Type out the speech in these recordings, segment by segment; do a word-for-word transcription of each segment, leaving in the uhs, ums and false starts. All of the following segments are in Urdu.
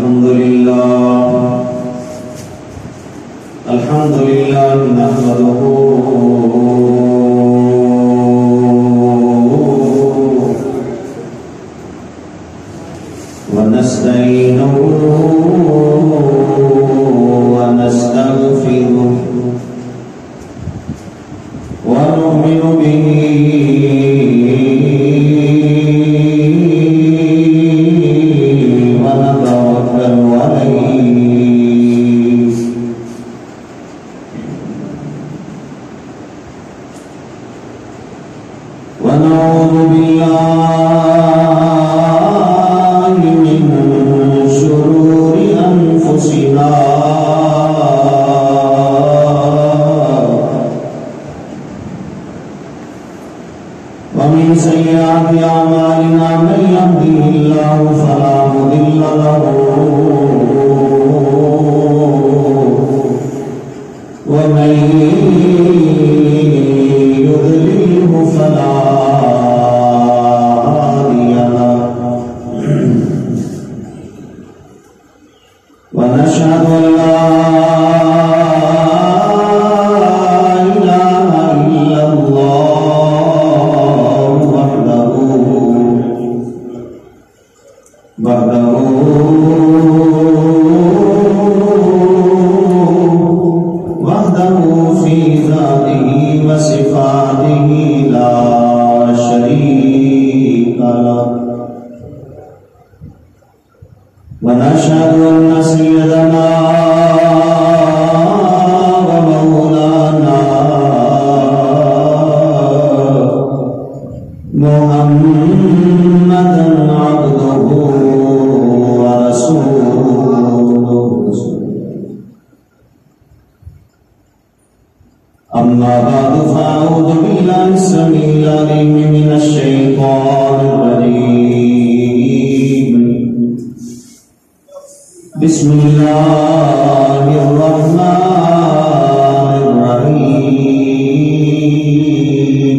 الحمد لله الحمد لله نحمده ونستعينه ونستغفره ونؤمن به ونتوكل عليه ونعوذ بالله من شرور أنفسنا ومن سيئات أعمالنا من يهده الله فلا مضل له ومن يضلله فلا هادي له ونشهد أن لا إله إلا الله وحده وحده وحده في ذاته وصفاته لا شريك له ونشهد أن سيدنا ومولانا محمدا عبده ورسوله أما بعد فأعوذ بالله السميع العليم من الشيطان الرجيم بسم الله الرحمن الرحيم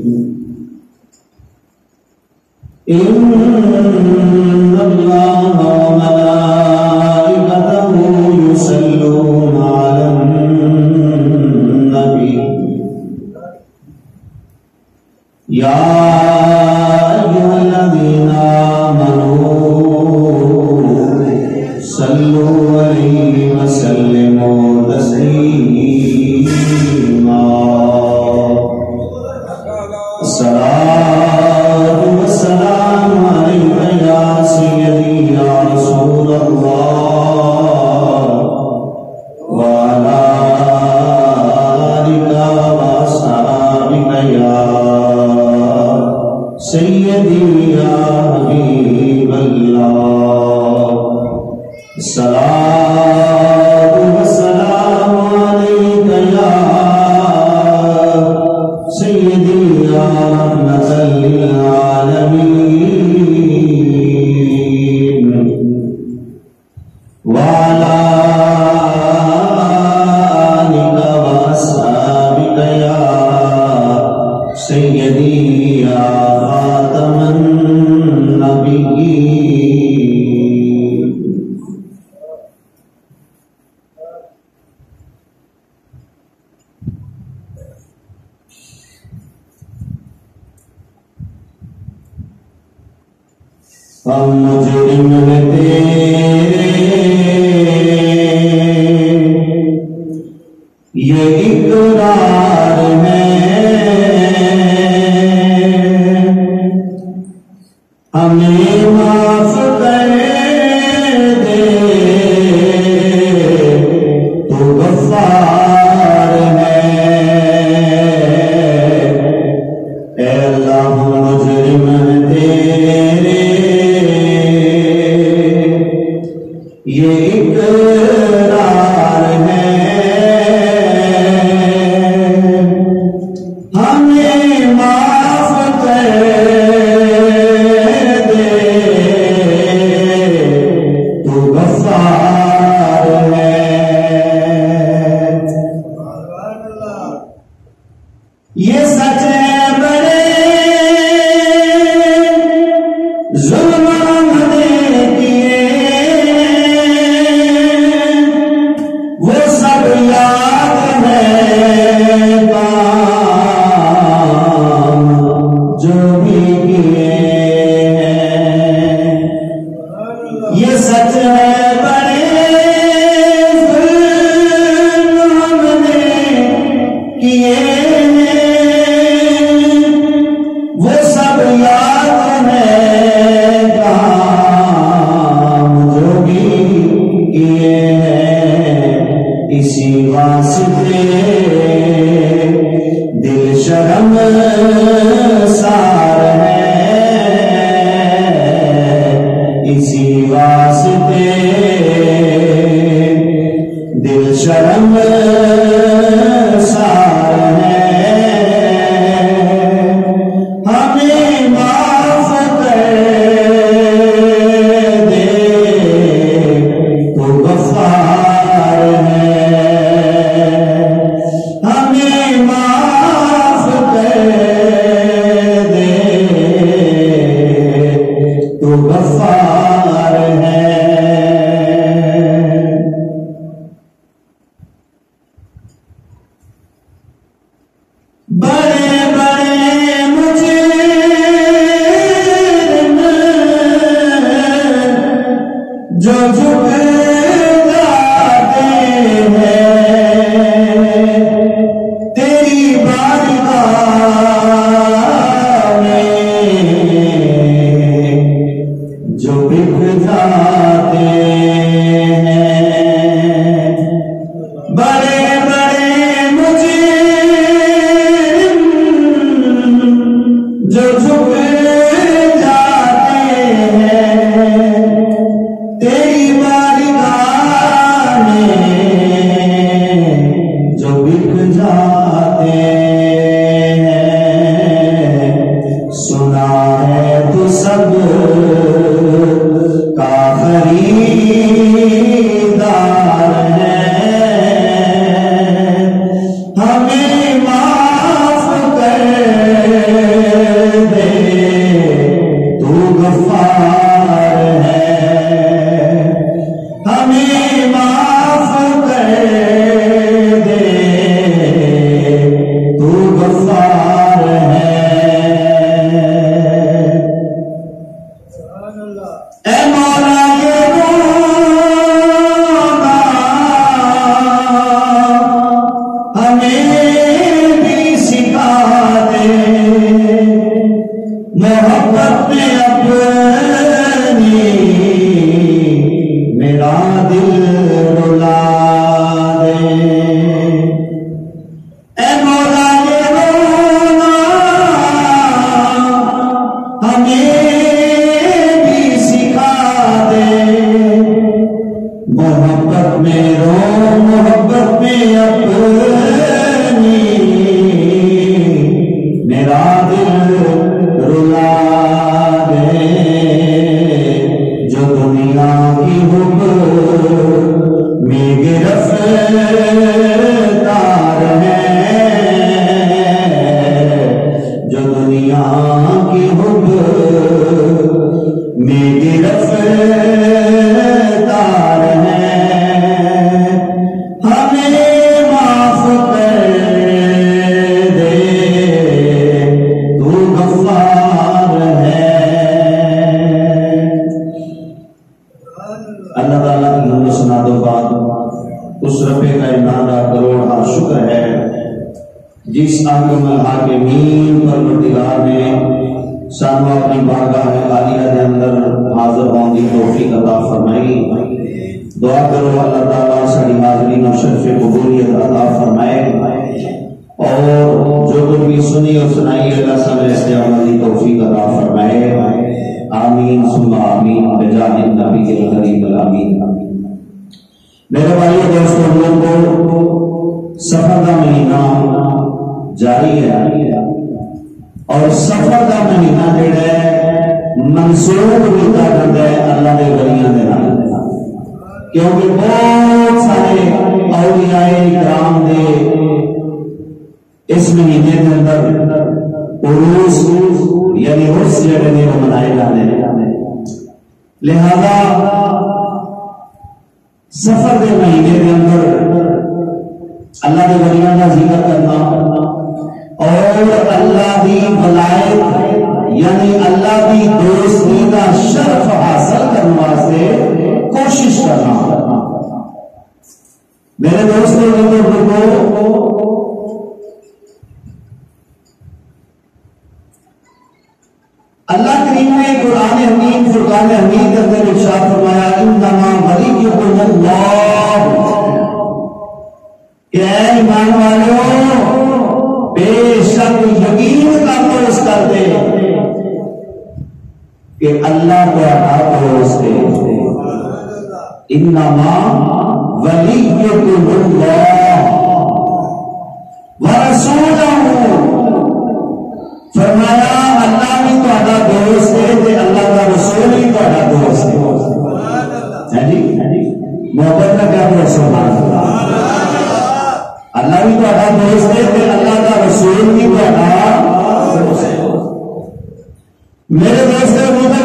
إن الله وملائكته يصلون على النبي يا أيها الذين آمنوا صلوا عليه وسلموا تسليما الصلاة والسلام عليك يا سيدي يا رسول الله وعلى آلك وأصحابك يا سيدي يا حبيب الله الصلاة والسلام عليك يا سيدي يا رحمة للعالمين وعلى آلك وأصحابك يا سيدي يا خاتم النبيين ہم مجرم ہیں تیرے یہ اقرار ہے ہمیں معاف کر دے تو غفار ہے اے اللہ ہم مجرم ہیں تیرے یہ اقرار ہے ہمیں معاف کر دے تو غفار ہے یہ سچ ہے بڑے ظلم ہم نے کیے واسطے دل شرم سار ہے ہمیں معاف کر دے تو غفار ہے ہمیں معاف کر دے تو غفار ہے بڑے بڑے مجرم جو جھک جاتے ہیں تیری بارگاہ میں جو بک جاتے ہیں بڑے بڑے مجرم جو جھک جاتے ہیں تیری بارگاہ میں جو بک جاتے ہیں سنا ہے تو سب کا خریدار ہے ہمیں معاف کر دے تو غفار ہے ہمیں معاف کر دے تو غفار ہے اے مولا یہ رونا ہمیں بھی سکھا دے محبت میں اپنی میرا دل رلا دے اے مولا یہ رونا ہمیں بھی سکھا دے محبت میں رو محبت میں اپنی میرا دل رلا دے جو دنیا کی حب میں گرفتار ہے جو دنیا کی حب میں گرفتار ہے ہمیں معاف کر دے تو غفار ہے اللہ تعالیٰ کی ہمیں سنا دو بات اس رب کائنات کا کروڑ ہاں شکر ہے جس احکم الحاکمین پروردگار نے سانو اپنی بارگاہ عالیہ کے اندر حاضر ہونے کی توفیق عطا فرمائی دعا کرو اللہ تعالیٰ ساری حاضرین و شرف قبولیت عطا فرمائے اور جو کچھ بھی سنی اور سنائی اللہ سمجھ استعمال کی توفیق عطا فرمائے آمین ثم آمین بجاہ النبی الکریم الامین میرے بھائی دوستوں ہم لوگ کو سفر کا مہینہ جاری ہے اور سفر کا مہینہ جڑا ہے منسوخ کیتا جاتا ہے اللہ کے ولیاں دے نال کیونکہ بہت سارے اولیاء کرام دے اس مہینے کے اندر عروس یعنی عرس جڑے نے وہ منائے جاتے ہیں لہذا سفر کے مہینے کے اندر اللہ کے ولیاں کا ذکر کرنا اور اللہ کی ولایت یعنی اللہ کی دوستی کا شرف حاصل کرنے واسطے کوشش کرنا میرے دوستوں کو اللہ کریم نے قرآن حمید فرقان حمید کے اندر ارشاد فرمایا انما ولیکم اللہ کہ اے ایمان والو بے شک یقین کا پرس کر دے کہ اللہ تہاڈا دوست ہے. انما ولیکم اللہ ورسولہ، فرمایا اللہ بھی تہاڈا دوست ہے تے اللہ کا رسول بھی تہاڈا دوست ہے. ہے جی محبت کا کیا دوست ہے؟ اللہ بھی تہاڈا دوست ہے تے اللہ کا رسول بھی تہاڈا دوست ہے. میرے دوست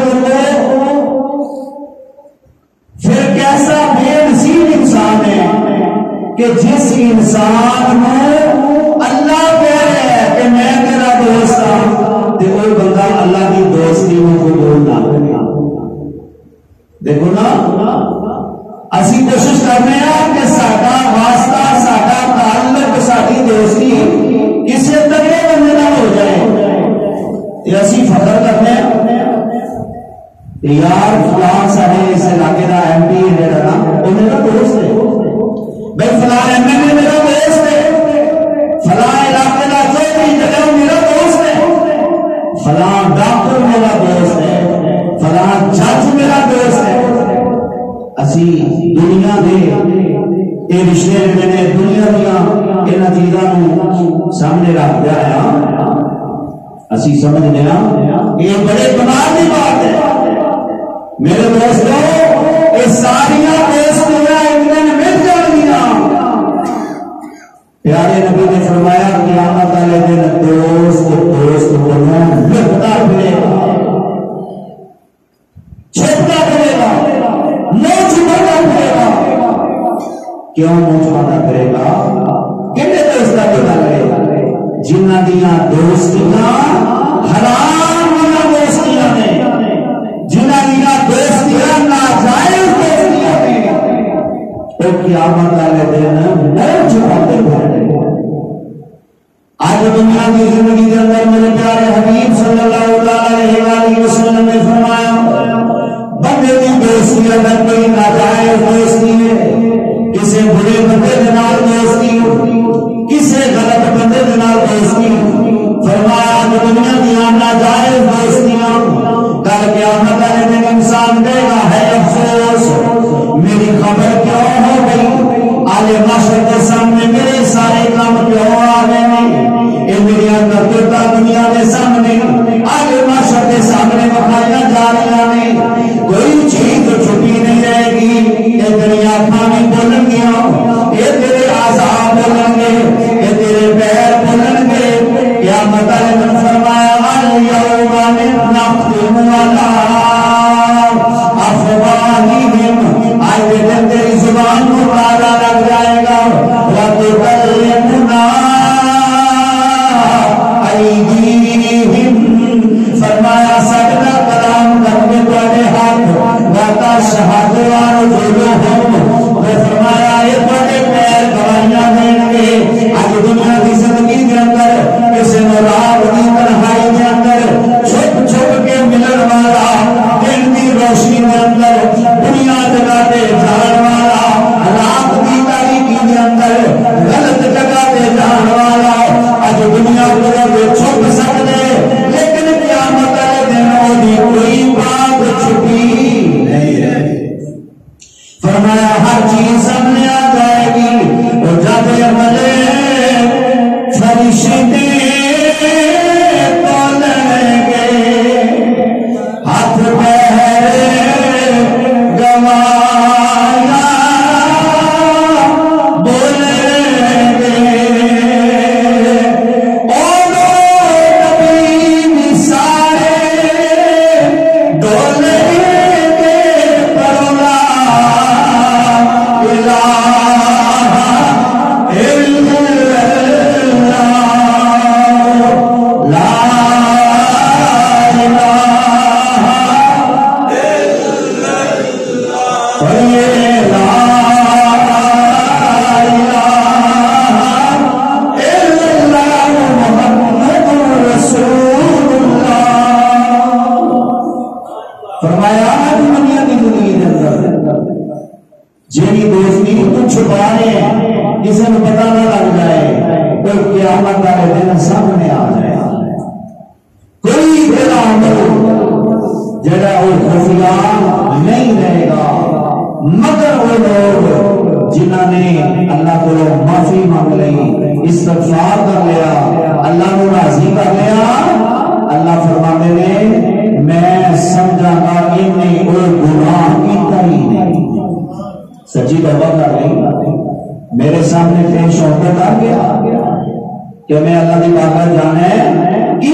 پھر کیسا بے نصیب انسان ہے کہ جس انسان کو اللہ کہہ رہا ہے کہ میں تیرا دوست ہوں تو کوئی بندہ اللہ کی دوستی میں قبول نہ کرے. دیکھو نا، اسی کوشش کرنے ہیں کہ ساڈا واسطہ، ساڈا تعلق، ساری دوستی کسی تگڑے بندے نہ ہو جائے. یہ اسی فخر کرنے ہیں یار فلاں سارے اس علاقے کا ایم پی جہاں نا وہ میرا دوست ہے، بھائی فلاں ایم ایل اے میرا دوست ہے، فلاں علاقے کا چودھری جگہ میرا دوست ہے، فلاں ڈاکٹر میرا دوست ہے، فلاں جج میرا دوست ہے. اسی دنیا دے یہ رشتے نے دنیا دیا یہاں چیزوں سامنے رکھ دیا ہے. اسی سمجھنے یہ بڑے کمال کی بات ہے. میرے دوستوں یہ ساریا دوستیاں ایک دن مل جان گیا. پیارے نبی نے فرمایا قیامت والے دن دوست دوست کو لٹتا پھرے گا، چھپتا پھرے گا، منہ چھپاتا پھرے گا. کیوں منہ چھپاتا پھرے گا؟ کتنے دوست کا پتا لگے گا جنہ دیا دوستیاں حرام دیا دوستیاں نے، جنہ دیا دوستیاں ناجائز دوستیاں نے، تو قیامت والے دن منہ چھپاتے پھرے گا. آج دنیا کی زندگی کے اندر میرے پیارے حبیب صلی اللہ علیہ وآلہ وسلم نے فرمایا بندے کی دوستی اگر کوئی ناجائز دوستی ہے، کسی برے بندے کے نال دوستی، کسی غلط بندے کے نال دوستی، فرمایا کہ دنیا کی ناجائز دوستیاں کل قیامت والے دن انسان دے گا ہے افسوس میری خبر کیوں ہو گئی، آلے معاشرے کے سامنے میرے سارے کام کیوں آ گئے، یہ میری کرتوتا دنیا کے سامنے آلے معاشرے کے سامنے بکھایا جا رہی ہیں. کوئی چیز چھپی نہیں رہے گی. یہ تیری آنکھاں بھی بولن گیا، یہ تیرے اعضاء بولن گے، یہ تیرے پیر بولن گے. قیامت والے دن فرمایا الیوم نختم علی افواہہم، آج کے دن تیری زبان کو تالا لگ جائے گا. وتکلمنا ایدیہم، فرمایا سجدہ کلام کرنے والے ہاتھ وتشہد ارجلہم، فرمایا یہ بڑے پیر گواہیاں دیں گے. آج دنیا کی زندگی کے اندر کسی مراد کی تنہائی کے اندر چھپ چھپ کے ملن والا، دن کی روشنی کے اندر دنیا جگہ پہ جان والا، رات کی تاریکی کے اندر غلط جگہ پہ جان والا، آج دنیا کو چھپ سکتے لیکن قیامت والے دن وہ کوئی بات چھپی نہیں رہے. فرمایا ہر چیز سامنے آ جائے گی. وہ جاتے ملے فرشتے تولیں گے، ہاتھ پیر گواہیاں بولیں گے. اور نبی بھی سارے ڈولیں گے پر لا الہ الا کسی کو پتا نہ لگ جائے تو قیامت والے دن سامنے آ جائے. کوئی تیرا عمل جڑا وہ خفیہ نہیں رہے گا مگر وہ لوگ جنہوں نے اللہ کو معافی مانگ لی استغفار کر لیا اللہ کو راضی کر لیا اللہ فرماتے نے میں سمجھا گا انہیں وہ گناہ کیتا ہی نہیں سچی توبہ کر لی میرے سامنے پیش ہوتا آ گیا کہ میں اللہ کی بات جانے کی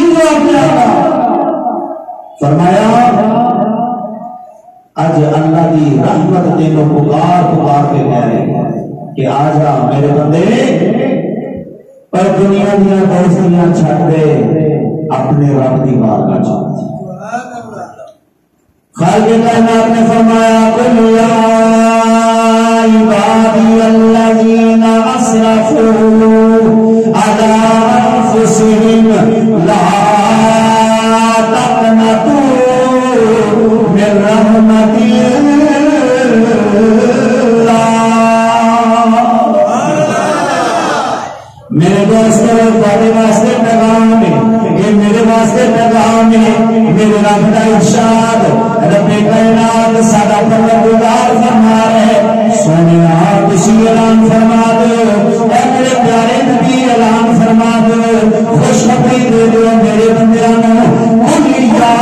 فرمایا اج اللہ کی رحمت تینوں پکار پکار کے کہہ رہے کہ آ جا میرے بندے پر دنیا دیا دوستیاں چھٹ دے اپنے رب کی بات کا چھٹ خالق کائنات نے فرمایا قل یا عبادی الذین اسرفوا علی انفسهم لا تقنطوا من رحمت میرے دوستوں تھوڑے واسطے پیغام ہے یہ میرے واسطے پیغام ہے میرے رب کا ارشاد رب کائنات سارا پروردگار فرما رہے سونے آپ اسی اعلان فرما دو اے میرے پیارے نبی اعلان فرما دو خوشخبری دے دو میرے بندیاں قل یا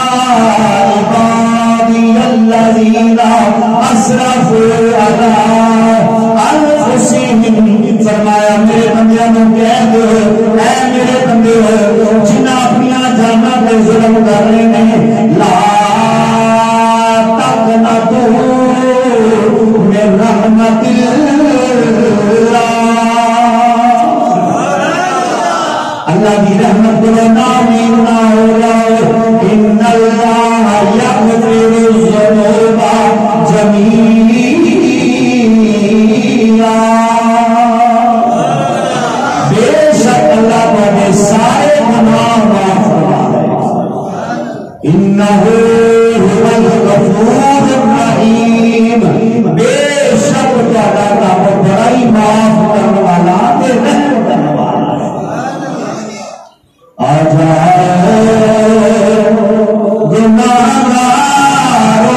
عبادی الذین اسرفوا علی انفسہم فرمایا میرے بندیاں کو کہہ دو اے میرے بندے جنہاں اپنی جاناں پہ ظلم کر رہے ہیں لا تقنطوا من رحمت اللہ اللہ کی رحمت کو نامید نہ ہو جاؤ ان اللہ یغفر الذنوب جميعا بے شک اللہ تمہیں سارے گناہ معاف فرما دے انہ هو الغفور الرحیم بے شک تمہارا رب بڑا ہی معاف کرنے والا تے رحم کرنے والا آ جاؤ گناہگارو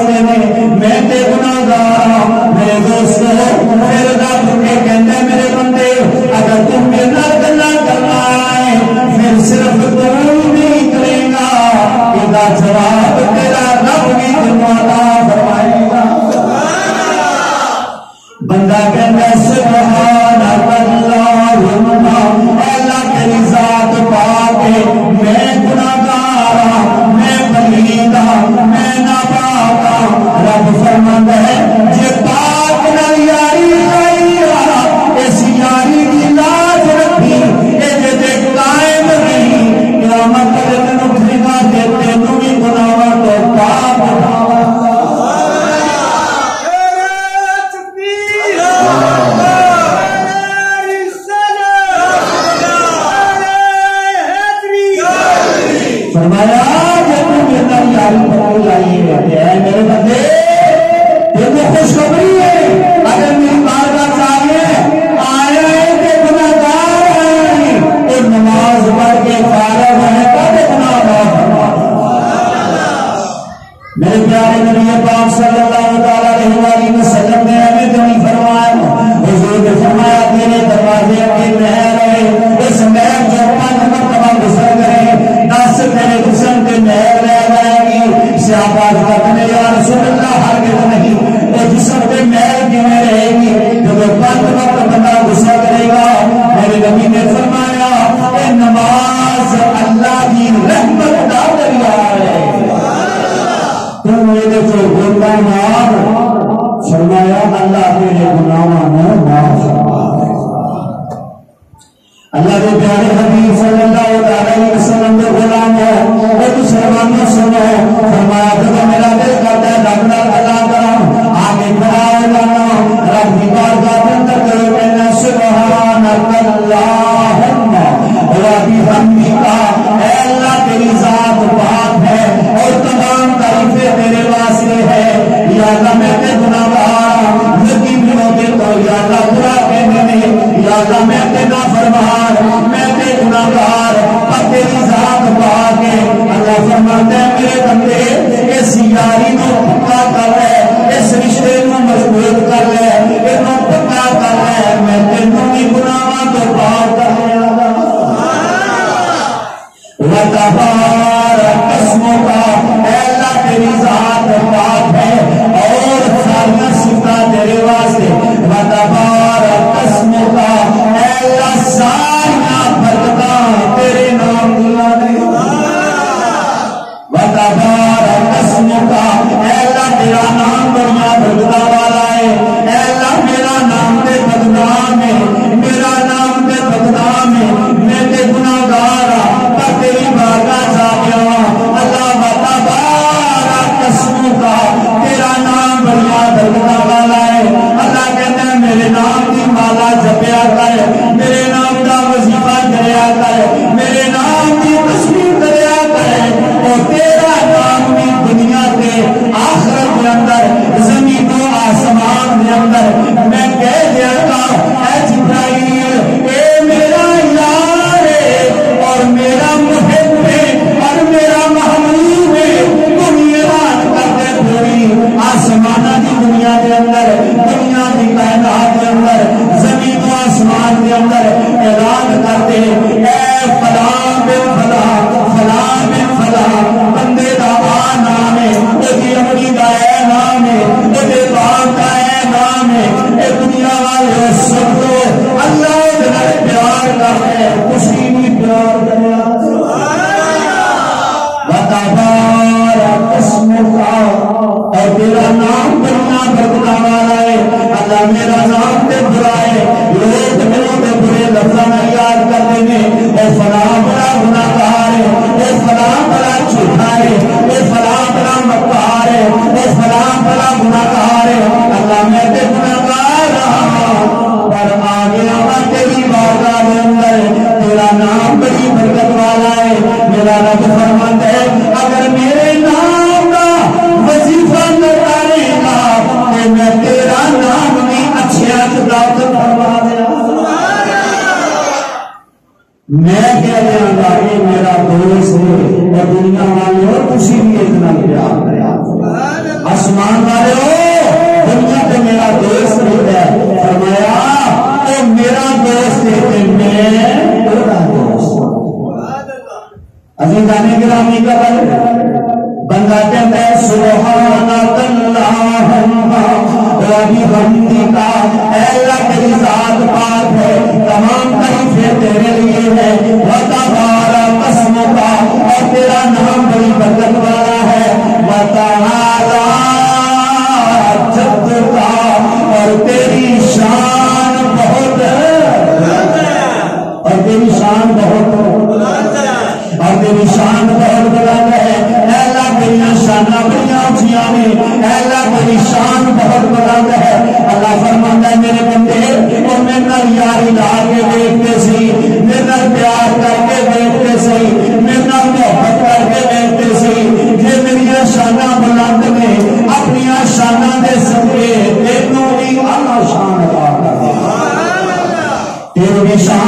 میرے رب کے کہندے میرے بندے فرمایا جب تم میرے نال یاری پکڑ لائی ہے میرے بندے دیکھو خوشخبری ہے اگر میری بارگاہ سے آئے آیا ہے کہ گناہگار ہیں اور نماز پڑھ کے فارغ ہیں کب گناہ معاف میرے پیارے نبی پاک صلی اللہ علیہ وآلہ وسلم نے ہمیں جو نہیں فرمایا حضور نے فرمایا تیرے دروازے کے نہر ہے اس نہر جو پانچ مرتبہ گزر گئے نہ صرف میرے حسن کے نہر رہ جائے گی صحابہ کہتے ہیں یا رسول اللہ ہرگز نہیں وہ جسم کے نہر کی میں رہے گی جب پانچ وقت بندہ گزر کرے گا میرے نبی نے فرمایا اے نماز اللہ کی رحمت کا دریا ہے تم میرے جو گناہ معاف فرمایا اللہ تیرے گناہوں میں معاف فرما دے اللہ کے پیارے حبیب صلی اللہ علیہ وسلم کے غلام ہو اور مسلمانوں سنو فرمایا کہ میرا دل کرتا ہے رب نال گلا کروں آگے کھڑا ہو جانا رب کی بارگاہ میں اندر کرو کہنا سبحان اللہم ربی حمدکا اے اللہ تیری ذات پاک ہے اور تمام تعریفیں تیرے واسطے ہے یا اللہ میں تے گناہگار لگی بھی ہوتے تو یا اللہ برا کہنے میں یا اللہ میں تے نافرمان میں تے گناہگار پر تیری ذات پاک ہے اللہ فرماتا ہے میرے بندے اس یاری کو پکا کر لے اس رشتے کو مضبوط کر لے اس کو پکا کر لے میں تینوں کی گناہاں تو پاک کر لے وَتَبَارَكَ اسْمُكَ اے اللہ تیری ذات پاک ہے اور ساری صفات تیرے واسطے وَتَبَارَكَ اسْمُكَ اے اللہ ساری برکتاں تیرے نام دی وَتَبَارَكَ اسْمُكَ اے اللہ تیرا نام بڑا برکتاں والا ہے اے اللہ میرا نام تے بدنام ہے میرا نام تے بدنام ہے میں تے گناہگار تیری بارگاہ جا گیا اللہ وتبارک اسمک تیرا نام بڑا درجہ والا ہے اللہ کہتا ہے میرے نام کی مالا جپیا کر میرے نام کا وظیفہ کریا کر میرے نام کی تسبیح کریا کر اور تیرا نام بھی دنیا کے آخرت کے اندر زمین و آسمان کے اندر میں کہہ دیا تھا اے جبرائیل اے میرا یار اور میرا محب ہے اور میرا محبوب ہے تم اعلان کرتے پوری آسمانہ کی دنیا کے اندر دنیا کی کائنات کے اندر زمین و آسمان کے اندر اعلان کرتے اے فلاں بن فلاں فلاں بن فلاں بندے دا آ نام ہے تیری اپنی دا اے نام ہے تیرے باپ کا اے نام ہے اے دنیا والے سب کو اللہ کے پیار کرتے ہیں خوشی بھی پیار کرے وَتَبَارَكَ اسْمُكَ اور تیرا نام بڑا برکتاں والا ہے اللہ میرا نام تے برا ہے لوگ میرے تے برے لفظاں نال یاد کرتے ہیں اے فلاں بڑا گناہگار ہے اے فلاں بڑا جھوٹا ہے اے فلاں بڑا مکار ہے اے فلاں بڑا گناہگار ہے اللہ میں تے گناہگار ہاں پر آگے آ تیری بارگاہ کے اندر تیرا نام بڑی برکت والا ہے میرا رب فرماتا ہے اگر میرے نام کا وظیفہ کرے گا کہ میں تیرا نام بھی اچھے اقدار فرما دیا میں کہہ دیا گا یہ میرا دوست ہے اور دنیا والے ہو خوشی بھی اتنا پیار کرے آسمان والے ہو دنیا پہ میرا دوست ہے فرمایا تو میرا دوست ہے کہ میں تیرا دوست عزیزان گرامی کا بندہ کہتا ہے سبحانک اللہم ربی حمدکا اے اللہ تیری ذات پاک ہے تمام تعریفیں تیرے لیے ہے وتبارک اسمک اور تیرا نام بڑی برکت والا ہے وتعالی جدک اور تیری شان بہت اور تیری شان بہت اور تیری شان بہت بلند ہے اے اللہ تیری شاناں بڑی اونچیاں ہیں اے اللہ تیری شان بہت بلند ہے اللہ فرماتا ہے میرے بندے اور میرے نال یاری لا کے دیکھتے سی میرے نال پیار کر کے دیکھتے سی میرے نال محبت کر کے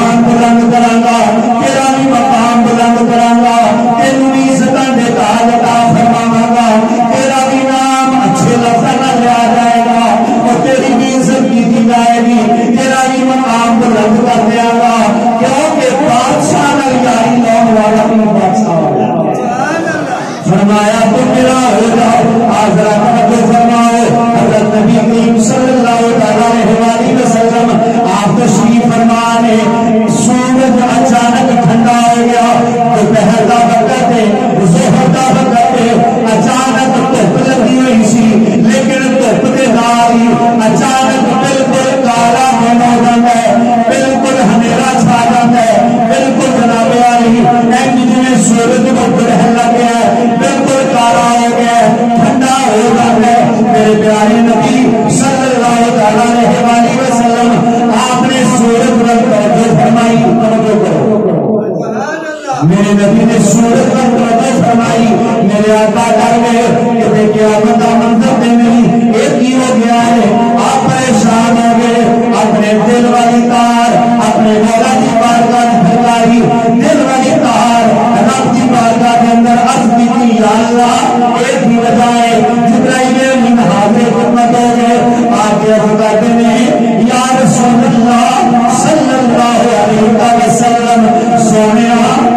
مقام بلند کراں تیرا بھی مقام بلند کراں تینوں بھی عزتاں دے تاج عطا فرماواں گا تیرا بھی نام اچھے لفظاں نال لیا جائے گا اور تیری بھی عزت کی جائے گی تیرا بھی مقام بلند کر دیا گا کیونکہ بادشاہ نال یاری لاؤن والا بھی بادشاہ ہو جائے فرمایا تم میرا ہو جاؤ آزرا توجہ فرماؤ حضرت نبی کریم صلی اللہ علیہ وآلہ وسلم آپ تشریف فرمانے سورج اچانک ٹھنڈا ہو گیا دوپہر کا وقت ہے ظہر کا وقت ہے اچانک دھوپ لگی ہوئی سی لیکن دھوپ کے نال ہی اچانک بالکل کالا دن ہو جاتا ہے بالکل ہنیرا چھا جاتا ہے بالکل جناب علی جی سورج کو گرہن لگ گیا ہے بالکل کالا ہو گیا ٹھنڈا ہو جاتا ہے میرے پیارے نبی صلی اللہ علیہ وآلہ وسلم آپ نے سورج پر توجہ فرمائی توجہ کرو میرے نبی نے سورج پر توجہ فرمائی میرے آقا کر گئے کہ قیامت کا منظر دے نہیں ایک ہی ہو گیا ہے آپ پریشان ہو گئے اپنے دل والی تار اپنے مولا کی بارگاہ پھیلائی دل والی تار رب کی بارگاہ کے اندر عرض کی تھی یا اللہ ایک ہی وجہ ہے جبرائیل من حاضر خدمت ہو گئے آپ کے عرض کرتے ہیں یا رسول اللہ صلی اللہ علیہ وسلم سونے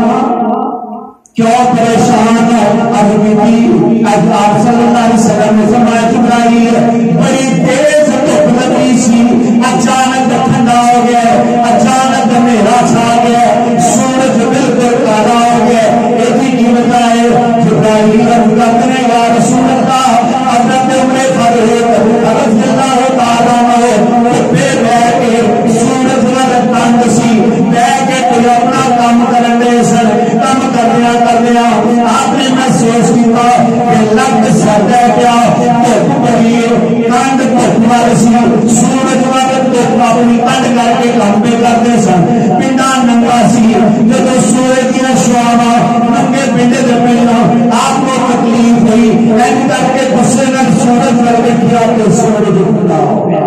کیوں پریشان ہو اب بھی اب آپ صلی اللہ علیہ وسلم نے فرمایا جبرائیل بڑی تیز دھوپ لگی سی اچانک ٹھنڈا ہو گیا اچانک اندھیرا چھا گیا سورج بالکل کالا ہو گیا ایک ہی کی وجہ ہے جبرائیل عرض کرتے ہیں یا رسول اللہ حضرت عمر فاروق رضی اللہ تعالیٰ عنہ پہ بیٹھ کے سورج والا تنگ سی بیٹھ کے کوئی اپنا کام کرن دے سن کام کردیا کردیا آپ نے محسوس کیا کہ لگ سڑتا پیا دھوپ بڑی کنڈ دھوپ والے سی سورج والے دھوپ اپنی کنڈ کر کے کام پہ کرتے سن پنڈا ننگا سی جب سورج دیا شعاواں ننگے پنڈے دے پہنا آپ کو تکلیف ہوئی این کر کے غصے نال سورج کر کے کیا کہ سورج ٹھنڈا ہو گیا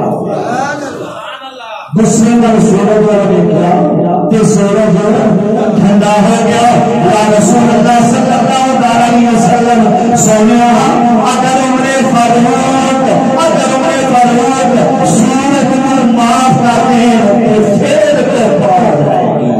غصے نال سورج کر کے کیا کہ سورج ٹھنڈا ہو گیا یا رسول اللہ صلی اللہ علیہ وسلم سونے اگر عمر فاروق اگر عمر فاروق سورج کو معاف کرتے ہیں تو پھر تو پار جائے گی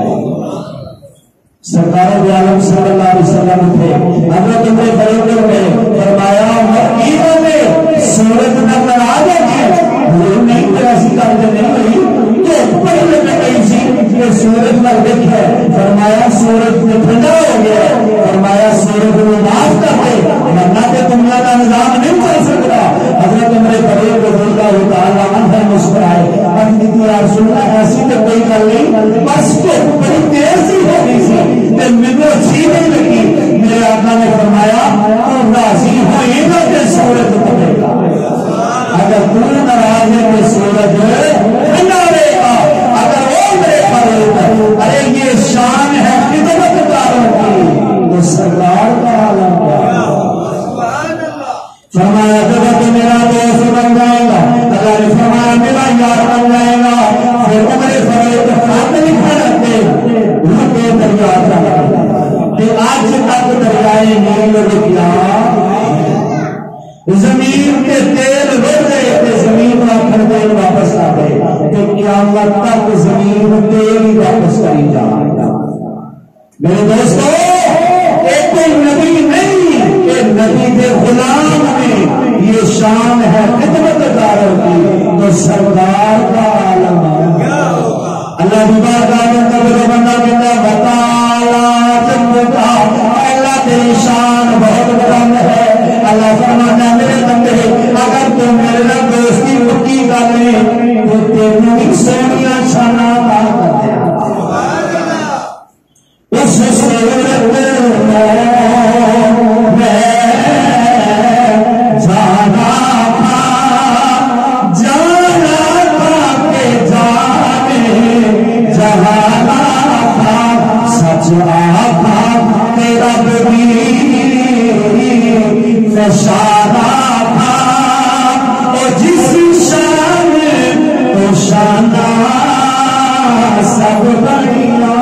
سرکار دو عالم صلی اللہ علیہ وسلم تھے حضرت عمر فاروق نے فرمایا مکینوں میں سورج نظر آ جائے وہ نہیں تو ایسی کام نہیں ہوئی تو پہلے میں کہیں سی کہ سورج پر دیکھا فرمایا سورج میں ٹھنڈا ہو گیا فرمایا سورج کو معاف کر دے ورنہ کہ دنیا کا نظام نہیں چل سکتا حضرت عمر فاروق رضی اللہ تعالیٰ عنہ مسکرائے اب دیکھیے یا رسول اللہ ایسی تو کوئی گل نہیں بس تو بڑی تیز ہی ہو گئی سی کہ مجھے اچھی نہیں لگی میرے آقا نے فرمایا تو راضی ہوئی گا کہ سورج پڑے گا اگر تو ناراض ہے کہ سورج ٹھنڈا رہے گا اگر وہ میرے فاروق ارے یہ شان ہے خدمت کاروں کی تو سرکار کا عالم کیا فرمایا جب تو میرا دوست بن جائے گا اللہ نے فرمایا میرا یار بن جائے گا پھر عمر فاروق خط لکھا رکھتے ان کے دریا کہ آج تک دریائے نیل رکیا زمین کے تیل رک گئے کہ زمین کا تیل واپس آ گئے کہ قیامت تک زمین تیل ہی واپس کری جا میرے دوستو ایک کوئی نبی نہیں کہ نبی کے غلام میں یہ شان ہے خدمت کاروں کی تو سردار کا عالم اللہ کی بارگاہ میں اندر بندہ کہتا بتالا جنتا اللہ تیری شان بہت بلند ہے اللہ فرماتا ہے میرے بندے اگر تم میرے دوستی پکی کر لے تو تینوں ایک سونیا شانہ عطا کر دیا اس صورت میں جانا تھا جانا تھا کہ جانے جہانا تھا سچ آتا تیرا بھی نشانہ تھا اور جس شان تو شانہ سب بڑیا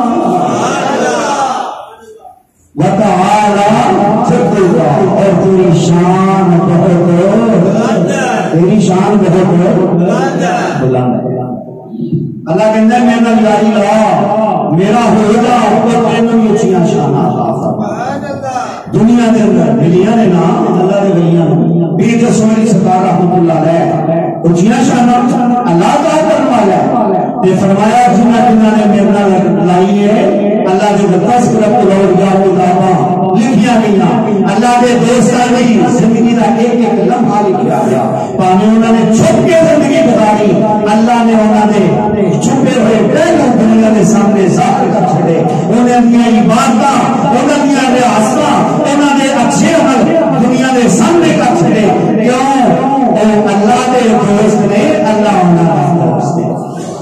وتعالی جدہ اور تیری شان بہت تیری شان بہت بلند ہے۔ اللہ کہتا ہے میرا یاری لا میرا ہو جا اوپر تینوں بھی اچھیاں شان عطا فرما۔ دنیا کے اندر ملیاں نے نا اللہ دے گلیاں بیر رسول سرکار رحمۃ اللہ علیہ اچھیاں شان اللہ کا فرمایا تے فرمایا جنہ جنہ نے میرے نال لائی ہے اللہ دے دس کرب لوٹ گیا کتاباں لکھیاں گئیاں اللہ دے دوستاں دی زندگی دا ایک ایک لمحہ لکھیا گیا پاویں انہوں نے چھپ کے زندگی گزاری اللہ نے انہوں نے چھپے ہوئے پہلو دنیا کے سامنے ظاہر کر چھڑے انہوں نے عبادتاں انہوں نے ریاستاں انہوں نے اچھے عمل دنیا کے سامنے کر چھڑے کیوں اللہ دے دوست نے اللہ انہوں کا دوست نے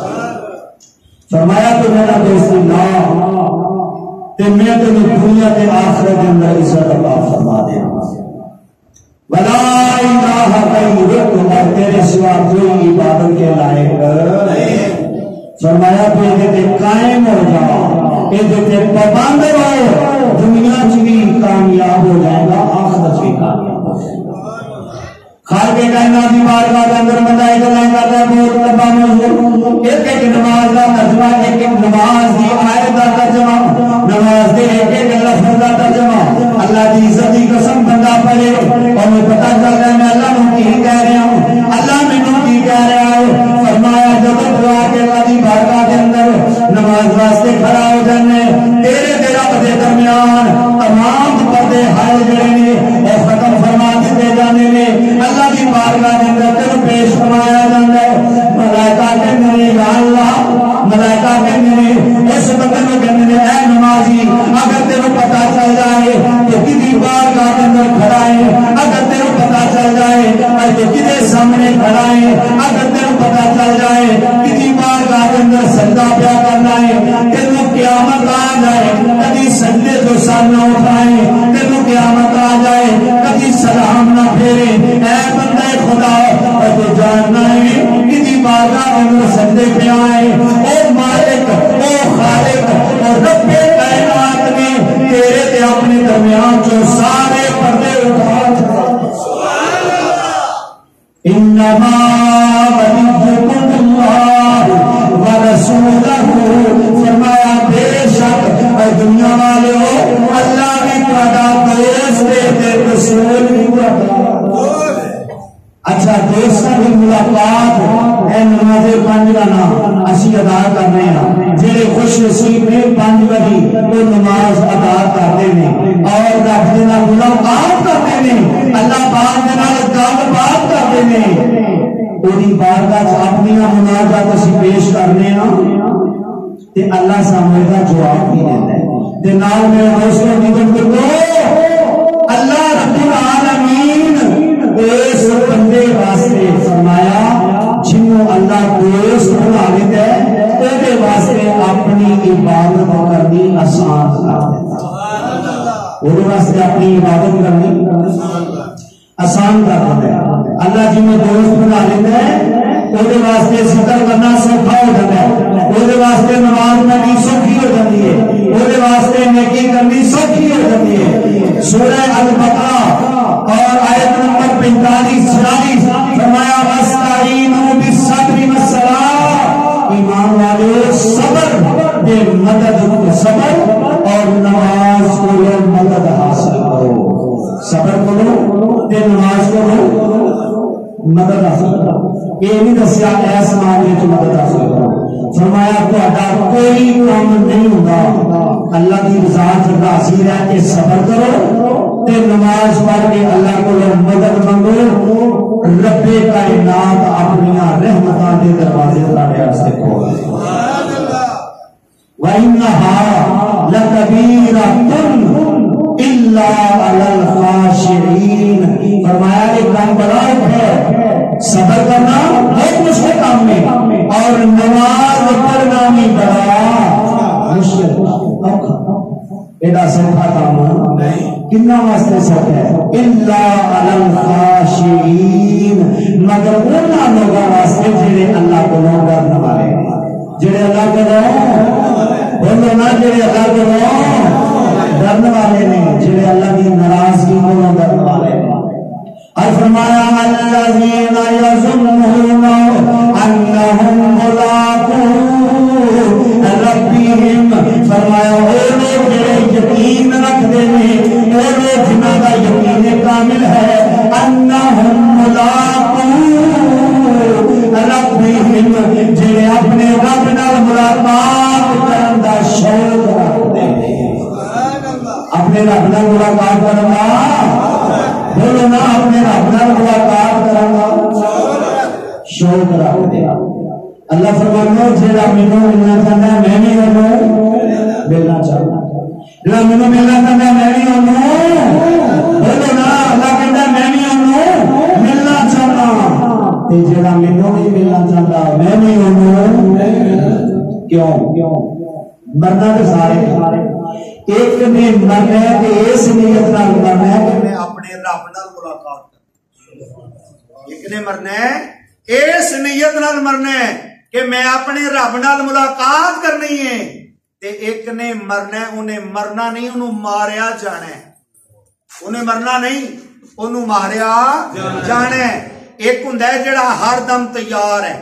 فرمایا تو میرا دوست اللہ تے میں تینوں دنیا کے آخرت کے اندر عزت عطا فرما دے ولا الہ غیرک اور تیرے سوا کوئی عبادت کے لائق نہیں۔ فرمایا تو یہ قائم ہو جاؤ یہ پابند رہو دنیا چ بھی کامیاب ہو جائے گا آخرت بھی کامیاب ہو جائے گا۔ خال کے کائنات کی بارگاہ کے اندر مدائی گلائیں کرتا ہے بہت لمبا موضوع ایک ایک نماز کا ترجمہ ایک ایک نماز کی آیت کا ترجمہ نماز کے ایک ایک لفظ کا ترجمہ اللہ کی عزت کی قسم بندہ پڑھے اور میں پتہ چل رہا ہے میں اللہ کو کی کہہ رہا ہوں اللہ میں کی کہہ رہا ہوں فرمایا جب دعا کے اللہ کی بارگاہ کے اندر نماز واسطے کھڑا ہو جانے تیرے تیرا بدے درمیان تمام پردے حائل جڑے نے اور ختم فرما دیتے جانے نے اللہ کی بارگاہ کے اندر تیرے پیش فرمایا جاتا ہے ملائکہ کہتے ہیں یا اللہ ملائکہ کہتے ہیں اس بندے میں کہتے ہیں اے نمازی اگر تیرے پتہ چل جائے کہ کسی بارگاہ کے اندر کھڑا ہے اگر تیرے پتہ چل جائے کہ کسی سامنے کھڑا ہے اگر تیرے پتہ چل جائے کسی بارگاہ کے اندر سجدہ پیا کرنا ہے تیرے قیامت آ جائے کبھی سجدے تو سر نہ اٹھائے تیرے قیامت آ جائے کبھی سلام نہ پھیرے اے بندے خدا اور تو جاننا ہے کسی بارگاہ کے اندر سجدے پہ آئے او مالک او خالق اور رب کائنات نے تیرے تے اپنے درمیان جو سارے پردے اٹھا انما ولیکم اللہ ورسولہ فرمایا بے شک اے دنیا والے ہو اللہ بھی تہاڈا دوست تے رسول بھی تہاڈا اچھا دوستاں کی ملاقات اے نماز پنج کا نام اسی ادا کرنے ہیں جڑے خوش نصیب نے پنج واری وہ نماز ادا کرتے ہیں اور رب دے نال ملاقات کرتے ہیں اللہ پاک دے نال گل بات کرتے ہیں اودی بارگاہ وچ اپنی مناجات اسی پیش کرنے ہاں تے اللہ سامنے دا جواب بھی دیندا ہے تے نال میرے دوستوں کی گفتگو اللہ رب العالمین اس بندے واسطے فرمایا جنوں اللہ دوست بنا لیتا ہے اودے واسطے اپنی عبادت کرنی آسان کر دیتا اودے واسطے اپنی عبادت کرنی آسان کر دیتا ہے اللہ جنوں دوست بنا لیتا ہے اودے واسطے ذکر کرنا سوکھا ہو جاتا ہے اودے واسطے نماز پڑھنی سوکھی ہو جاتی ہے اودے واسطے نیکی کرنی سوکھی ہو جاتی ہے سورہ البقرہ اور آیت نمبر پینتالیس چھیالیس فرمایا واستعینوا بالصبر والصلاۃ ایمان والو صبر دے مدد صبر اور نماز کو مدد حاصل کرو صبر کرو دے نماز کو مدد حاصل کرو یہ نہیں دسیا ایس معاملے تو مدد حاصل کرو فرمایا تہاڈا کوئی کام نہیں ہوگا اللہ کی رضا سے راضی رہ کے صبر کرو تے نماز پڑھ کے اللہ کو مدد منگو رب کائنات اپنی رحمتاں دے دروازے تہاڈے واسطے کھول دے وَإِنَّهَا لَكَبِيرَةٌ إِلَّا عَلَى الْخَاشِعِينَ فرمایا کہ کام بڑا ہے صبر کرنا بہت مشکل کام ہے اور نماز پڑھنا بھی بڑا مشکل ایڈا سوکھا کام نہیں کتنا واسطے سب ہے الا علی الخاشعین مگر انہاں لوگوں واسطے جڑے اللہ کو ڈرنے والے ہیں جڑے اللہ کو بولو نا، جڑے اللہ کو ڈرنے والے نے، جڑے اللہ کی ناراضگی کو ڈرنے والے نے۔ اور فرمایا الذین یظنون انہم ملاقو ربہم، فرمایا وہ لوگ جڑے یقین رکھتے ہیں، وہ لوگ جنہاں کا یقین کامل ہے، انہم ملاقو ربہم، جڑے اپنے رب نال ملاقات کرن دا شوق رکھتے ہیں، اپنے رب نال ملاقات کرن دا، بولو نا، اپنے رب نال ملاقات کرن دا شوق رکھتے ہیں۔ اللہ فرماتا ہے جڑا مینوں ملنا چاہتا ہے میں بھی انہوں ملنا چاہتا ہوں، جڑا مینوں ملنا چاہتا ہے میں بھی انہوں، بولو نا، اللہ کہتا ہے میں بھی انہوں ملنا چاہتا ہوں، تے جڑا مینوں نہیں ملنا چاہتا میں بھی انہوں کیوں کیوں مرنا تو سارے، ایک نے مرنا ہے کہ اس نیت نال مرنا ہے کہ میں اپنے رب نال ملاقات کروں، ایک نے مرنا ہے اس نیت نال مرنا ہے کہ میں اپنے رب نال ملاقات کرنی ہے، تے ایک نے مرنا ہے انہیں مرنا نہیں، انہوں ماریا جانا ہے، انہیں مرنا نہیں، انہوں ماریا جانا ہے۔ ایک ہوندا ہے جڑا ہر دم تیار ہے،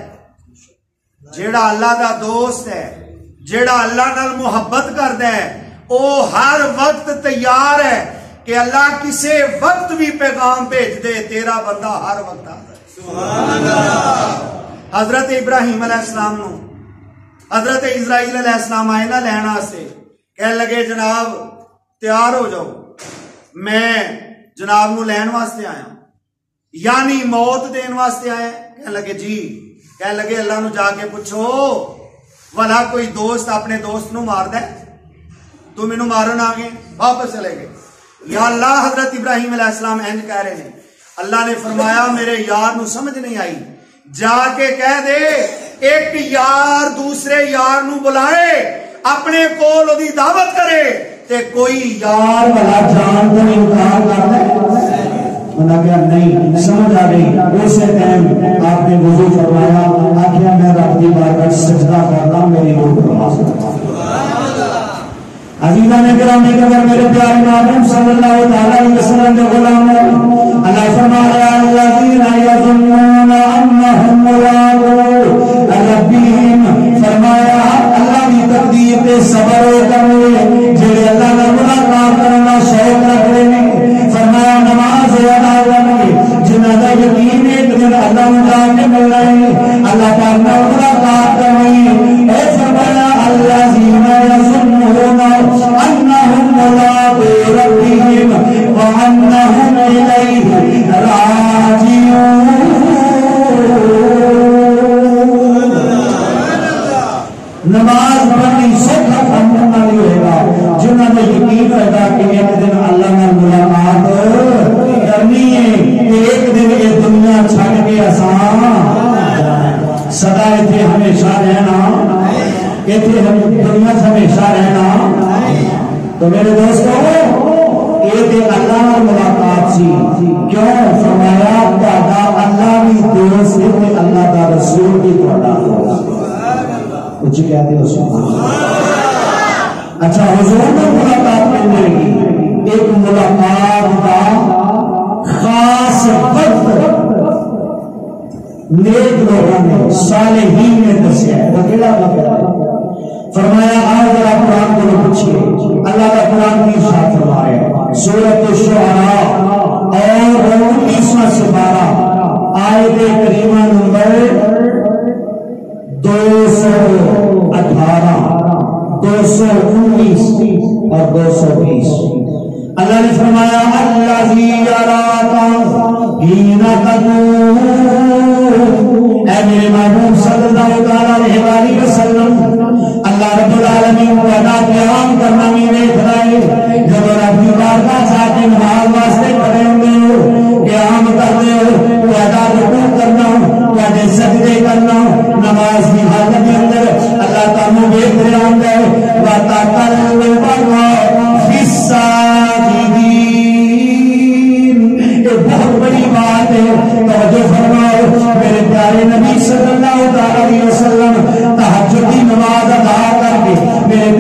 جڑا اللہ دا دوست ہے، جڑا اللہ نال محبت کردا ہے، او ہر وقت تیار ہے کہ اللہ کسے وقت بھی پیغام بھیج دے، تیرا بندہ ہر وقت آتا ہے۔ سبحان اللہ۔ حضرت ابراہیم علیہ السلام نو حضرت اسرائیل علیہ السلام آئے نا لینا سے، کہنے لگے جناب تیار ہو جاؤ، میں جناب نو لین واسطے آیا، یعنی موت دین واسطے آئے؟ کہنے لگے جی، کہنے لگے اللہ نو جا کے پوچھو والا کوئی دوست اپنے دوست نو مار دے، تو مینوں مارن آ گئے، واپس چلے گئے، یا اللہ حضرت ابراہیم علیہ السلام اینج کہہ رہے ہیں، اللہ نے فرمایا میرے یار نو سمجھ نہیں آئی، جا کے کہہ دے ایک یار دوسرے یار نو بلائے، اپنے کول دی دعوت کرے، تے کوئی یار والا جان تو انکار کر دے۔ انہوں نے کہا نہیں، سمجھ آ گئی۔ اسی ٹائم آپ نے وضو فرمایا، آخیا میں رب کی بارگاہ سجدہ کرنا، میری روح نماز کرنا۔ عزیزاں نے گرامی قدر میرے پیارے محبوب صلی اللہ علیہ وسلم کے غلام، اللہ فرمایا الذین یظنون انہم ملاقو ربہم، فرمایا اللہ کی تقدیر تے صبر کرنے جڑے اللہ نال ملاقات کرنا شوق رکھتے ہیں، فرمایا نماز ادا کرنے جنہاں دا یقین ہے کہ اللہ نال جا کے ملنا ہے، اللہ پاک نال ملاقات کرنی ہے، فرمایا الذین یظنون انہم ملاقو ربہم وانہم الیہ راجعون۔ نماز پڑھنی سوکھا کام نہیں ہوئے گا، جنہوں نے یقین رکھا کہ ایک دن اللہ نے ملاقات کرنی ہے، ایک دن یہ دنیا چھڑ کے آسان سدا اتنے ہمیشہ رہنا، اتنے دنیا سے ہمیشہ رہنا۔ تو میرے دوستوں یہ تے اللہ نال ملاقات سی، کیوں فرمایا تہاڈا اللہ بھی دوست ہے تے اللہ دا رسول بھی تہاڈا دوست ہے۔ کچھ کہتے ہو سبحان اللہ۔ اچھا حضور نے ملاقات کرنے کی ایک ملاقات کا خاص وقت نیک لوگوں نے صالحین نے دسیا ہے، وہ کیڑا وقت ہے؟ فرمایا آج ذرا قرآن کو پوچھیے، اللہ کا قرآن کی ارشاد فرمایا سورۃ الشعراء اور انیسواں سپارہ آیت کریمہ نمبر دو سو اٹھارہ، دو سو انیس اور دو سو بیس۔ اللہ نے فرمایا الذی یراک حین تقوم، اے میرے محبوب صلی اللہ علیہ وسلم، اللہ رب العالمین پیدا قیام کرنا بھی دیکھ رہے، جب رب کی بارگاہ جا کے نماز واسطے کھڑے ہوتے ہو، قیام کرتے ہو، پیدا رکوع کرنا، پیدا سجدے کرنا، نماز کی حالت کے اندر اللہ تعالیٰ دیکھ رہے ہوتے ہیں، وَتَقَلُّبَكَ فِي السَّاجِدِينَ۔ یہ بہت بڑی بات ہے، توجہ فرماؤ۔ میرے پیارے نبی صلی اللہ علیہ وسلم تہجد کی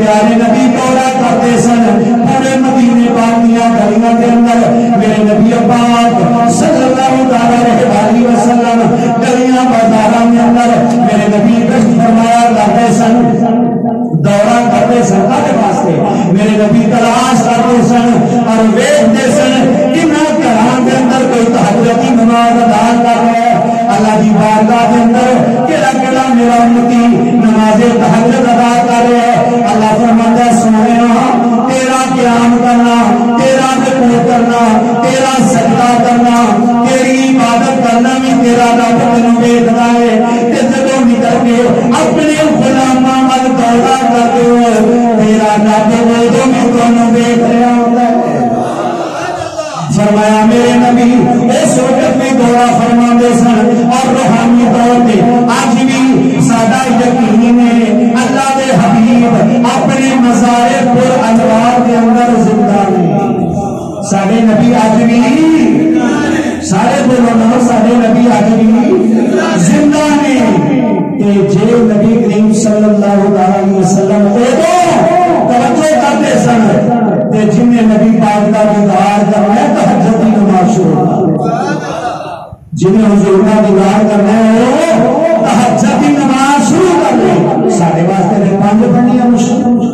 پیارے نبی دورہ کرتے سن پورے مدینے پاک دیا گلیاں کے اندر میرے نبی پاک صلی اللہ علیہ وسلم گلیاں بازاراں کے اندر میرے نبی گشت فرمایا کرتے سن دورہ کرتے سن کہتے واسطے میرے نبی تلاش کرتے سن اور ویکھتے سن کہ میں گھراں کے اندر کوئی تہجد کی نماز ادا کر رہا ہے اللہ کی بارگاہ کے اندر کیڑا کیڑا میرا امتی نماز تہجد ادا کر رہا ہے اللہ فرماتا ہے سنیا تیرا قیام کرنا تیرا رکوع کرنا تیرا سجدہ کرنا تیری عبادت کرنا بھی تیرا رب تینوں ویکھدا ہے تے جدوں نکل کے اپنے غلاماں ول دورہ کردے ہو تیرا رب اودوں بھی تینوں ویکھ رہا ہوندا ہے فرمایا میرے نبی اس وقت بھی دعا فرما دے سن اور روحانی طور پہ آج بھی سادہ یقین ہے اللہ دے حبیب اپنے مزار پر انوار کے اندر زندہ نے سارے نبی آج بھی سارے بولو نہ سارے نبی آج بھی زندہ نے کہ جے نبی کریم صلی اللہ علیہ وسلم توجہ کرتے سن تے جن نبی پاک کا دیدار کرنا ہے تہجد کی نماز شروع جنہیں حضور کا دیدار کرنا ہے تہجد کی نماز شروع کر لیں سارے واسطے نے پانچ پڑھنیاں مشکل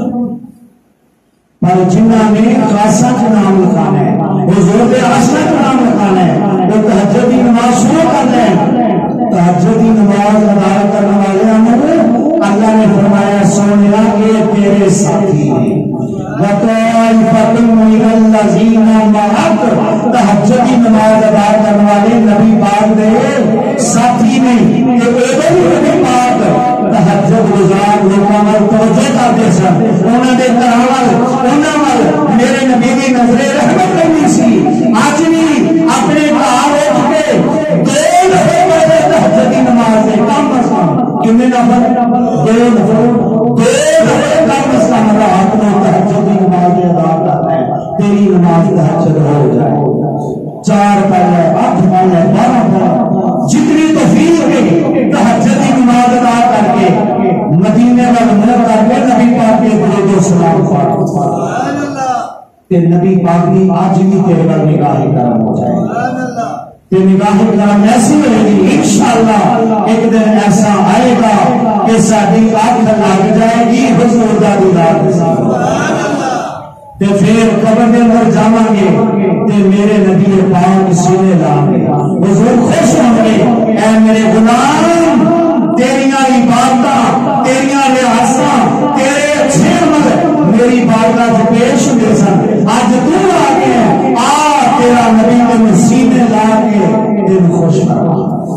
پر جنہاں نے خاصہ کا نام لکھانا ہے حضور کے آسنا کا نام لکھانا ہے وہ تہجد کی نماز شروع کر لیں تہجد کی نماز ادا کرنے والے اللہ نے فرمایا سونے یہ تیرے ساتھی ہیں وَطَائِفَةٌ مِّنَ الَّذِينَ مَعَكَ تہجد کی نماز ادا کرنے والے نبی پاک دے ساتھی نے کہ وہ نبی پاک تہجد گزار لوگوں پر توجہ کرتے سن انہوں نے کراول انہوں نے میرے نبی کی نظر رحمت کرنی سی آج بھی اپنے گھر اٹھ کے دو دفعہ پڑھے تہجد کی نماز ہے کم از کم کتنے نفر دو نفر دو دفعہ کم از کم رات میں تہجد کی نماز ادا کرنا ہے تیری نماز تہجد ہو جائے چار پہلے آٹھ پہلے بارہ پہلے جتنی توفیق ہے تہجد کی نماز ادا کر کے مدینے کا منت کر کے نبی پاک کے درود و سلام پڑھ کہ نبی پاک کی آج بھی تیرے پر نگاہ کرم ہو جائے کہ نگاہ کرم ایسی رہے گی انشاءاللہ ایک دن ایسا آئے گا کہ ساری آنکھ لگ جائے گی حضور کا دیدار کے ساتھ تے پھر قبر کے اندر جاواں گے تے میرے نبی پاک سینے لائیں گے حضور خوش ہوں گے اے میرے غلام تیریاں عبادتاں تیریاں ریاستاں تیرے اچھے عمل میری بارگاہ سے پیش ہوئے سن آج تو آ گئے آ تیرا نبی تین سینے لا کے تین خوش کروا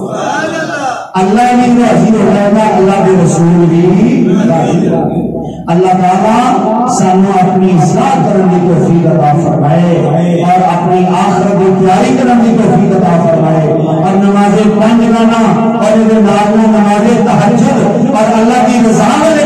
اللہ نے راضی ہو جائے گا اللہ کے رسول بھی راضی ہو گئے اللہ تعالیٰ سانو اپنی اصلاح کرنے کی توفیق عطا فرمائے اور اپنی آخرت کی تیاری کرنے کی توفیق عطا فرمائے اور نماز پنج گانا اور نماز تہجد اور اللہ کی رضا